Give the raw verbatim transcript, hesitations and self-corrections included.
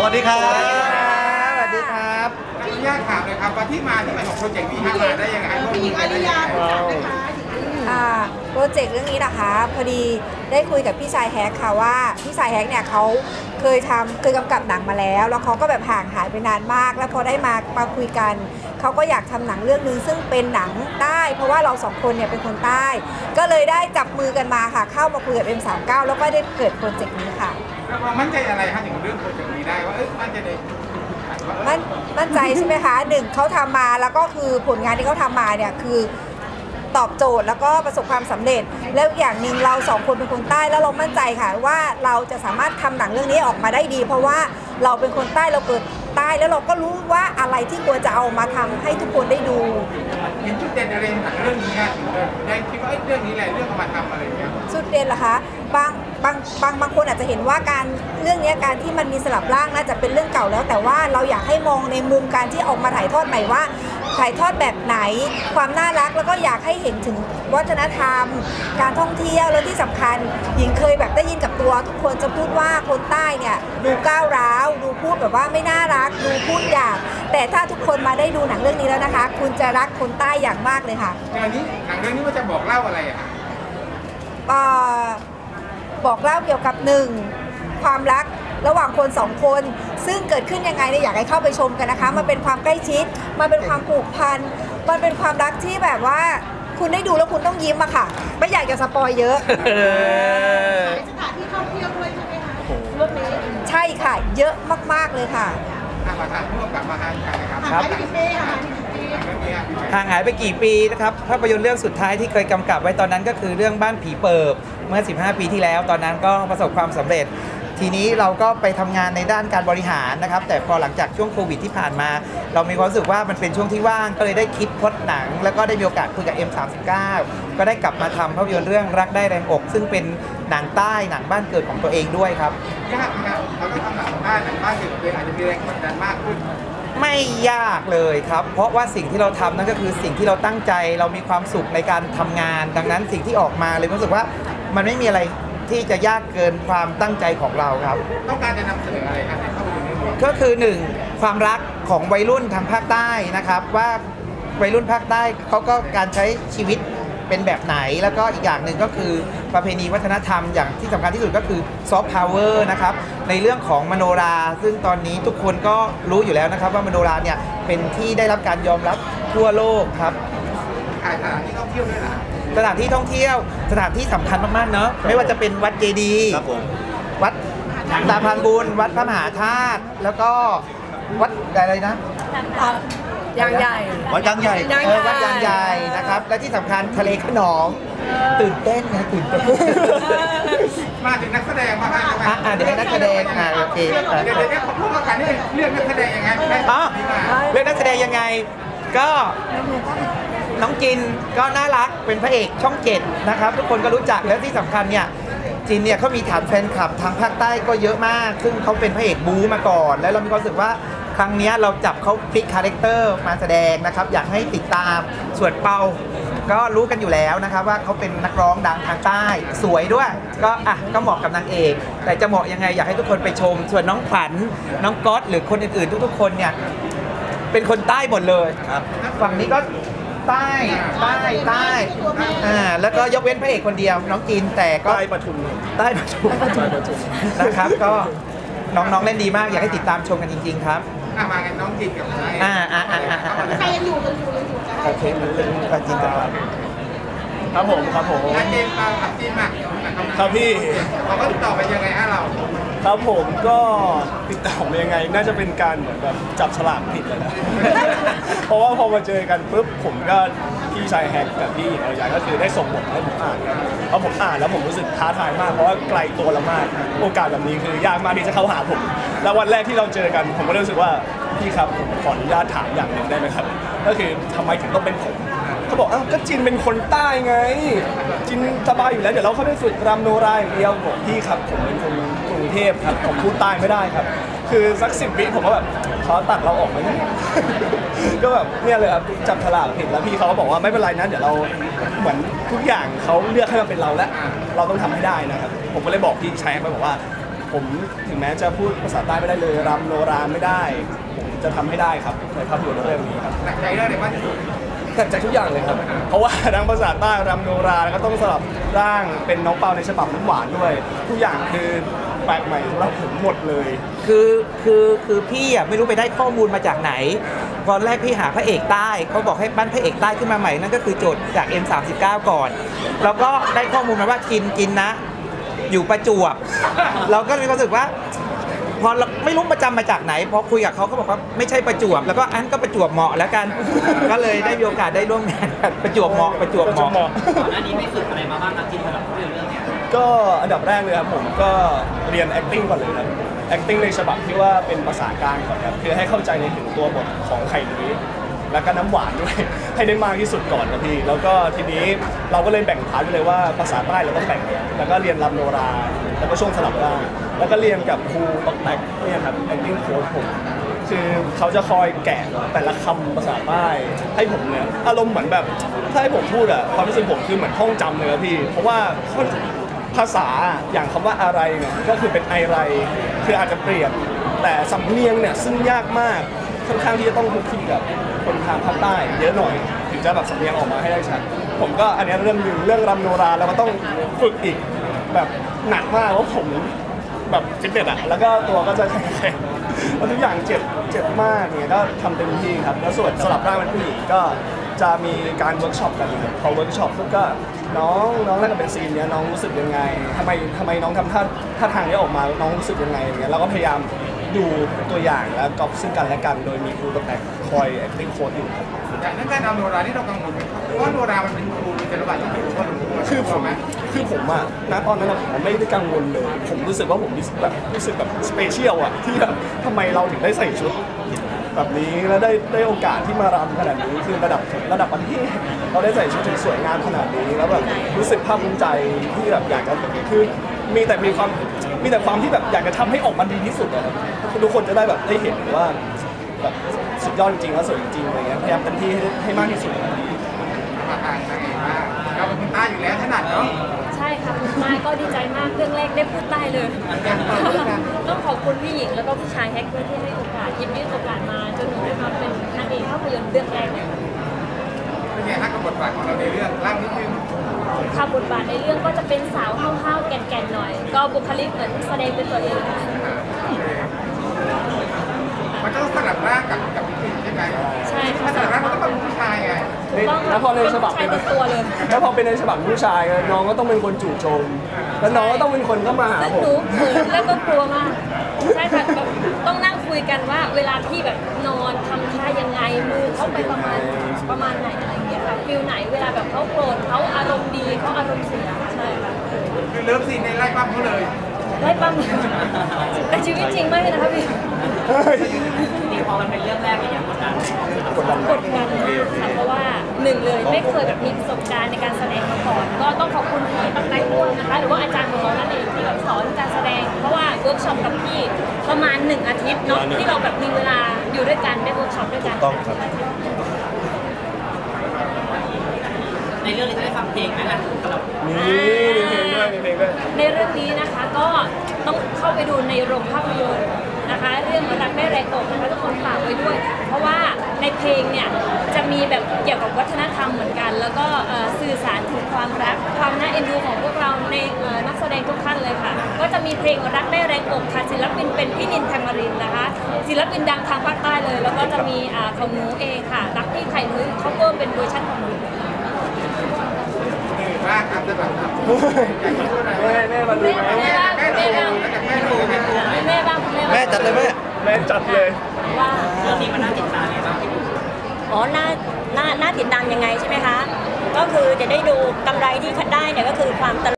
วัสดีครับสวัสดีครับอนุญาตถามเลยครับว่าที่มาที่ไปของโปรเจกต์นี้มาได้ยังไงผู้หญิงอนุญาตโปรเจกต์เรื่องนี้นะคะพอดีได้คุยกับพี่ชายแฮกค่ะว่าพี่ชายแฮกเนี่ยเขาเคยทำเคยกำกับหนังมาแล้วแล้วเขาก็แบบห่างหายไปนานมากแล้วพอได้มามาคุยกันเขาก็อยากทำหนังเรื่องนึงซึ่งเป็นหนังใต้เพราะว่าเราสองคนเนี่ยเป็นคนใต้ก็เลยได้จับมือกันมาค่ะเข้ามาคุยกับ เอ็ม สามสิบเก้า แล้วก็ได้เกิดโปรเจกต์นี้ค่ะแล้วมั่นใจอะไรคะถึงเรื่องโปรเจกต์นี้ได้ว่าเอ้ยมั่นใจในมั่นมั่นใจใช่ไหมคะหนึ่งเขาทำมาแล้วก็คือผลงานที่เขาทำมาเนี่ยคือตอบโจทย์แล้วก็ประสบความสำเร็จแล้วอย่างหนึ่งเราสองคนเป็นคนใต้แล้วเรามั่นใจค่ะว่าเราจะสามารถทำหนังเรื่องนี้ออกมาได้ดีเพราะว่าเราเป็นคนใต้เราเกิดใต้แล้วเราก็รู้ว่าอะไรที่ควรจะเอามาทำให้ทุกคนได้ดูเห็นจุดเด่นอะไรหนังเรื่องนี้ถึงได้คิดว่าเรื่องนี้แหละเรื่องเอามาทำอะไรเงี้ยจุดเด่นเหรอคะบางบางบางบางคนอาจจะเห็นว่าการเรื่องนี้การที่มันมีสลับร่างน่าจะเป็นเรื่องเก่าแล้วแต่ว่าเราอยากให้มองในมุมการที่ออกมาถ่ายทอดใหม่ว่าถ่ายทอดแบบไหนความน่ารักแล้วก็อยากให้เห็นถึงวัฒนธรรมการท่องเที่ยวแล้วที่สำคัญหญิงเคยแบบได้ยินกับตัวทุกคนจะพูดว่าคนใต้เนี่ยดูก้าวร้าวดูพูดแบบว่าไม่น่ารักดูพูดหยาบแต่ถ้าทุกคนมาได้ดูหนังเรื่องนี้แล้วนะคะคุณจะรักคนใต้อย่างมากเลยค่ะอย่างนี้หนังเรื่องนี้มันจะบอกเล่าอะไรอะบอกเล่าเกี่ยวกับหนึ่งความรักระหว่างคนสองคนซึ่งเกิดขึ้นยังไงเนี่ยอยากให้เข้าไปชมกันนะคะมันเป็นความใกล้ชิดมันเป็นความผูกพันมันเป็นความรักที่แบบว่าคุณได้ดูแล้วคุณต้องยิ้มอะค่ะไม่อยากจะสปอยเยอะสถานที่ท่องเที่ยวด้วยใช่ไหมคะเรื่องนี้ใช่ค่ะเยอะมากๆเลยค่ะมาถามผู้กำกับมาให้กันนะครับห่างหายไปกี่ปีห่างหายไปกี่ปีนะครับภาพยนตร์เรื่องสุดท้ายที่เคยกำกับไว้ตอนนั้นก็คือเรื่องบ้านผีเปิบเมื่อสิบห้าปีที่แล้วตอนนั้นก็ประสบความสำเร็จทีนี้เราก็ไปทำงานในด้านการบริหารนะครับแต่พอหลังจากช่วงโควิดที่ผ่านมาเรามีความรู้สึกว่ามันเป็นช่วงที่ว่างก็เลยได้คิดพล็อตหนังแล้วก็ได้มีโอกาสคุยกับ เอ็ม สามสิบเก้า ก็ได้กลับมาทำภาพยนตร์เรื่องรักได้แรงอกซึ่งเป็นหนังใต้หนังบ้านเกิดของตัวเองด้วยครับยากไหมครับเขาต้องทำหนังใต้หนังบ้านเกิดของตัวเองอาจจะมีแรงกดดันมากขึ้นไม่ยากเลยครับเพราะว่าสิ่งที่เราทำนั่นก็คือสิ่งที่เราตั้งใจเรามีความสุขในการทำงานดังนั้นสิ่งที่ออกมาเลยรู้สึกว่ามันไม่มีอะไรที่จะยากเกินความตั้งใจของเราครับต้องการจะนำเสนออะไรครับในภาพยนตร์นี้ก็คือหนึ่งความรักของวัยรุ่นทางภาคใต้นะครับว่าวัยรุ่นภาคใต้เขาก็การใช้ชีวิตเป็นแบบไหนแล้วก็อีกอย่างหนึ่งก็คือประเพณีวัฒนธรรมอย่างที่สำคัญที่สุดก็คือซอฟต์พาวเวอร์นะครับในเรื่องของมโนราซึ่งตอนนี้ทุกคนก็รู้อยู่แล้วนะครับว่ามโนราเนี่ยเป็นที่ได้รับการยอมรับทั่วโลกครับสถานที่ท่องเที่ยวด้วยนะสถานที่ท่องเที่ยวสถานที่สำคัญมากๆเนาะไม่ว่าจะเป็นวัดเจดีย์วัดตาพานบุญวัดพระมหาธาตุแล้วก็วัดอะไรนะยางใหญ่วัดยางใหญ่วัดยางใหญ่นะครับและที่สำคัญทะเลขนองตื่นเต้นนะตื่นเต้นมาถึงนักแสดงมาอ่าเดี๋ยวให้นักแสดงอ่าโอเคเดี๋ยวเดี๋ยวผมพูดกันนี่เรื่องนักแสดงยังไงอ๋อเรื่องนักแสดงยังไงก็น้องจินก็น่ารักเป็นพระเอกช่องเจ็ดนะครับทุกคนก็รู้จักแล้วที่สำคัญเนี่ยจินเนี่ยเขามีฐานแฟนคลับทางภาคใต้ก็เยอะมากซึ่งเขาเป็นพระเอกบู๊มาก่อนแล้วเรามีความรู้สึกว่าครั้งนี้เราจับเขาพลิกคาแรคเตอร์มาแสดงนะครับอยากให้ติดตามส่วนเปาก็รู้กันอยู่แล้วนะครับว่าเขาเป็นนักร้องดังทางใต้สวยด้วยก็อ่ะก็เหมาะกับนางเอกแต่จะเหมาะยังไงอยากให้ทุกคนไปชมส่วนน้องขวัญน้องก๊อตหรือคนอื่นๆทุกๆคนเนี่ยเป็นคนใต้หมดเลยฝั่งนี้ก็ใต้ใต้ใต้อ่าแล้วก็ยกเว้นพระเอกคนเดียวน้องจีนแต่ก็ใต้ปทุมใต้ปทุมนะครับก็น้องๆเล่นดีมากอยากให้ติดตามชมกันจริงๆครับมากันน้องจีนกับอ่าอ่าอ่าอ่าใครยังอยู่กันอยู่ยังอยู่โอเคมันเป็นการจีนกับเราครับผมครับผมจีนมาครับจีนมาครับพี่เขาก็ติดต่อไปยังไงฮะเราครับผมก็ติดต่อมายังไงน่าจะเป็นการเหมือนแบบจับฉลากผิดเลยนะเพราะว่าพอมาเจอกันปุ๊บผมก็พี่ชายแฮกกับพี่อรยาก็คือได้ส่งบทให้ผมอ่านเพราะผมอ่านแล้วผมรู้สึกท้าทายมากเพราะว่าไกลตัวเรามากโอกาสแบบนี้คือยากมากที่จะเข้าหาผมแล้ววันแรกที่เราเจอกันผมก็รู้สึกว่าพี่ครับผมขออนุญาตถามอย่างหนึ่งได้ไหมครับก็คือทำไมถึงต้องเป็นผมเขาบอกอ้าวก็จินเป็นคนใต้ไงจินสบายอยู่แล้วเดี๋ยวเราเข้าไปฝึกรำโนราอย่างเดียวบอกพี่ครับผมเป็นคนกรุงเทพครับผมพูดใต้ไม่ได้ครับคือสักสิบวิผมก็แบบเขาตัดเราออกไหมก็แบบเนี่ยเลยครับจับฉลากผิดแล้วพี่เขาก็บอกว่าไม่เป็นไรนะเดี๋ยวเราเหมือนทุกอย่างเขาเลือกให้มาเป็นเราแล้วเราต้องทำให้ได้นะครับผมก็เลยบอกพี่ชายไปบอกว่าผมถึงแม้จะพูดภาษาใต้ไม่ได้เลยรำโนราไม่ได้ผมจะทำให้ได้ครับในภาพยนตร์เรื่องนี้ครับหนักใจเรื่องอะไรบ้างที่สุดหนักใจทุกอย่างเลยครับเพราะว่าทั้งภาษาใต้รำโนราแล้วก็ต้องสลับร่างเป็นน้องเปาในฉบับน้ำหวานด้วยทุกอย่างคือแปลกใหม่สำหรับผมหมดเลยคือคือคือพี่อ่ะไม่รู้ไปได้ข้อมูลมาจากไหนตอนแรกพี่หาพระเอกใต้เขาบอกให้ปั้นพระเอกใต้ขึ้นมาใหม่นั่นก็คือโจทย์จาก เอ็ม สามสิบเก้า ก่อนแล้วก็ได้ข้อมูลมาว่ากินกินนะอยู่ประจวบเราก็มีความรู้สึกว่าพอเราไม่รู้ประจำมาจากไหนพอคุยกับเขาเขาบอกว่าไม่ใช่ประจวบแล้วก็อันก็ประจวบเหมาะแล้วกัน ก็เลยได้มีโอกาสได้ร่วมงานกันประจวบเหมาะประจวบเหมาะก่อนหน้านี้ไม่ฝึกอะไรมาบ้างนะจินสำหรับภาพยนตร์เรื่องเนี้ยก็อันดับแรกเลยครับผมก็เรียน acting ก่อนเลยครับ acting ในฉบับที่ว่าเป็นภาษากลางก่อนครับคือให้เข้าใจในถึงตัวบทของไข่นุ้ยแล้วก็น้ำหวานด้วย ให้ได้มากที่สุดก่อนครับพี่แล้วก็ทีนี้เราก็เลยแบ่งพาร์ทไปเลยว่าภาษาใต้เราต้องแบ่งแล้วก็เรียนรำโนราแล้วก็ช่วงสลับร่างแล้วก็เรียนกับครูต๊อกแตกเนี่ยครับ acting coach ผมคือเขาจะคอยแกะแต่ละคำภาษาใต้ให้ผมเนี่ยอารมณ์เหมือนแบบถ้าให้ผมพูดอะความรู้สึกผมคือเหมือนท่องจำเลยครับพี่เพราะว่าภาษาอย่างคำว่าอะไรเนี่ยก็คือเป็นไอไรคืออาจจะเปลี่ยนแต่สำเนียงเนี่ยซึ่งยากมากค่อนข้างที่จะต้องคุกคีกับคนทางภาคใต้เยอะหน่อยถึงจะแบบสำเนียงออกมาให้ได้ชัดผมก็อันนี้เรื่องหนึ่งเรื่องรำโนราแล้วก็ต้องฝึกอีกแบบหนักมากเพราะผมแบบฟิตเนสอะแล้วก็ตัวก็จะแข็งๆแล้วทุกอย่างเจ็บเจ็บมากเนี่ยก็ทำเต็มที่ครับแล้วส่วนสลับร่างเป็นผู้หญิงก็จะมีการเวิร์กช็อปกันครับพอเวิร์กช็อปปุ๊บก็น้องน้องเล่นกับเป็นซีนเนี้ยน้องรู้สึกยังไงทำไมทำไมน้องทำท่าท่าทางนี้ออกมาน้องรู้สึกยังไงอย่างเงี้ยเราก็พยายามดูตัวอย่างแล้วก๊อปซึ่งกันและกันโดยมีครูตัวแตกคอย acting coach อยู่ครับอย่างเรื่องการเอาโนราที่เรากังวลไหมเพราะว่าโนรามันเป็นครูมีศิลปะที่ครูก็รู้คือผมไหมคือผมอะณตอนนั้นอะผมไม่ได้กังวลเลย ผมรู้สึกว่าผมรู้สึกแบบรู้สึกแบบสเปเชียลอะที่แบบทำไมเราถึงได้ใส่ชุดแบบนี้แล้วได้ได้โอกาสที่มารำขนาดนี้คือระดับระดับประเทศเราได้ใส่ชุดถึงสวยงามขนาดนี้แล้วแบบรู้สึกภาคภูมิใจที่แบบอยากจะคือมีแต่มีความมีแต่ความที่แบบอยากจะทำให้ออกมาดีที่สุดอะครับทุกคนจะได้แบบได้เห็นว่าแบบสุดยอดจริงๆแล้วสวยจริงๆอะไรเงี้ยพยายามเต็มที่ให้ให้มากที่สุดมาทางนางเอกมากเราเป็นคนใต้อยู่แล้วถนัดเนาะใช่ค่ะคุณใต้ก็ดีใจมากเรื่องแรกได้พูดใต้เลย ต้องขอบคุณพี่หญิงแล้วก็พี่ชายแฮกด้วยที่ให้โอกาสหยิบยื่นโอกาสมาจนหนูได้มาเป็นนางเอกภาพยนตร์เรื่องแรกเนี่ยเป็นไงฮะกับบทบาทของเราในเรื่องร่างนิดนึงค่ะบทบาทในเรื่องก็จะเป็นสาวห้าวๆแก่นๆหน่อย ก็บุคลิกเหมือนแสดงเป็นตัวเองค่ะมันก็ต้องสลับร่างกับกับพี่ใช่ไหมใช่ค่ะถ้าสลับร่างมันก็ต้องเป็นผู้ชายไงถูกต้องแล้วพอในฉบับเป็นผู้ชายเป็นตัวเลยแล้วพอเป็นในฉบับผู้ชายน้องก็ต้องเป็นคนจู่โจมแล้วน้องก็ต้องเป็นคนเข้ามาหาซึ่งผหนูมเขินแล้วก็กลัวมากใช่ค่ะแบบต้องนั่งคุยกันว่าเวลาพี่แบบนอนทำท่ายังไงมือเขาไปประมาณประมาณไหนอะไรอย่างเงี้ยค่ะฟิลไหนเวลาแบบเขาโกรธเขาอารมณ์ดีเขาอารมณ์เสียใช่ค่ะคือเลิฟซีนในไล่ปั้มเขาเลยไล่ปั๊มแต่ชีวิตจริงไม่นะคะพี่นี่พอมันเป็นเรื่องแรกก็ยังกดดันกดดันกดดันมากค่ะเพราะว่าหนึ่งเลยไม่เคยแบบมีประสบการณ์ในการแสดงมาก่อน ก็ต้องขอบคุณพี่ตั้งใจพ่วงนะคะหรือว่าอาจารย์ของเรานั่นเองที่แบบสอนการแสดง เพราะว่าเวิร์กช็อปกับพี่ประมาณหนึ่งอาทิตย์เนาะที่เราแบบมีเวลาอยู่ด้วยกันได้เวิร์กช็อปด้วยกันต้องครับในเรื่องนี้จะได้ฟังเพลงไหมล่ะสำหรับนี่มีเพลงด้วยมีเพลงด้วยในเรื่องนี้นะคะก็ต้องเข้าไปดูในโรงภาพยนตร์นะคะเรื่องรักแม่แรงอกนะคะทุกคนฝากไว้ด้วย เพราะว่าในเพลงเนี่ยจะมีแบบเกี่ยวกับวัฒนธรรมเหมือนกัน แล้วก็เอ่อสื่อสารถึงความรักความน่าเอ็นดูของพวกเราในเอ่อนักแสดงทุกท่านเลยค่ะ ก็จะมีเพลงรักแม่แรงอกค่ะศิลปินเป็นพี่นินแทมมารินนะคะศิลปินดังทางภาคใต้เลย แล้วก็จะมีอ่าของหนูเองค่ะรักพี่ไข่นุ้ยเขาเพิ่มเป็นเวอร์ชันของหนูมากครับสำหรับครับแม่แม่มาดูไหมแม่บ้างแม่บ้างแม่บ้างแม่จัดเลยแม่แม่จัดเลยว่าเรื่องนี้มันน่าติดตามไงบ้างพี่อ๋อน่าน่าน่าติดตามยังไงใช่ไหมคะ ก็คือจะได้ดูกำไรที่ได้เนี่ยก็คือความตลก